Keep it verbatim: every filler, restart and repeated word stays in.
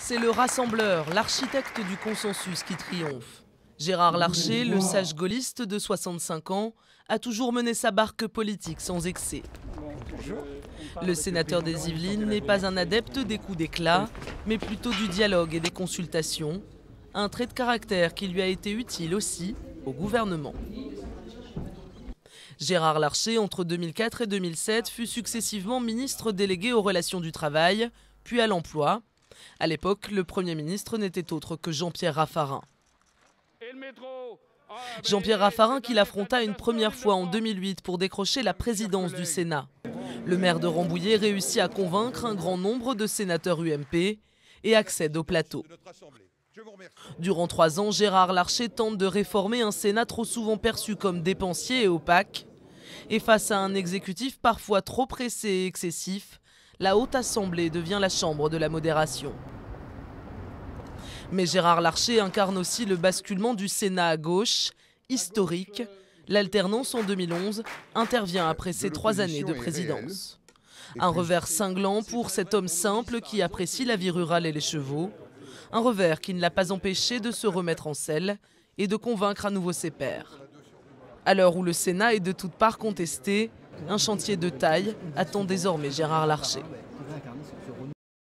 C'est le rassembleur, l'architecte du consensus qui triomphe. Gérard Larcher, le sage gaulliste de soixante-cinq ans, a toujours mené sa barque politique sans excès. Le sénateur des Yvelines n'est pas un adepte des coups d'éclat, mais plutôt du dialogue et des consultations. Un trait de caractère qui lui a été utile aussi au gouvernement. Gérard Larcher, entre deux mille quatre et deux mille sept, fut successivement ministre délégué aux relations du travail, puis à l'emploi. À l'époque, le Premier ministre n'était autre que Jean-Pierre Raffarin. Jean-Pierre Raffarin qui l'affronta une première fois en deux mille huit pour décrocher la présidence du Sénat. Le maire de Rambouillet réussit à convaincre un grand nombre de sénateurs U M P et accède au plateau. Durant trois ans, Gérard Larcher tente de réformer un Sénat trop souvent perçu comme dépensier et opaque. Et face à un exécutif parfois trop pressé et excessif, la Haute Assemblée devient la chambre de la modération. Mais Gérard Larcher incarne aussi le basculement du Sénat à gauche, historique. L'alternance en deux mille onze intervient après ses trois années de présidence. Un revers cinglant pour cet homme simple qui apprécie la vie rurale et les chevaux. Un revers qui ne l'a pas empêché de se remettre en selle et de convaincre à nouveau ses pairs. À l'heure où le Sénat est de toutes parts contesté, un chantier de taille attend désormais Gérard Larcher.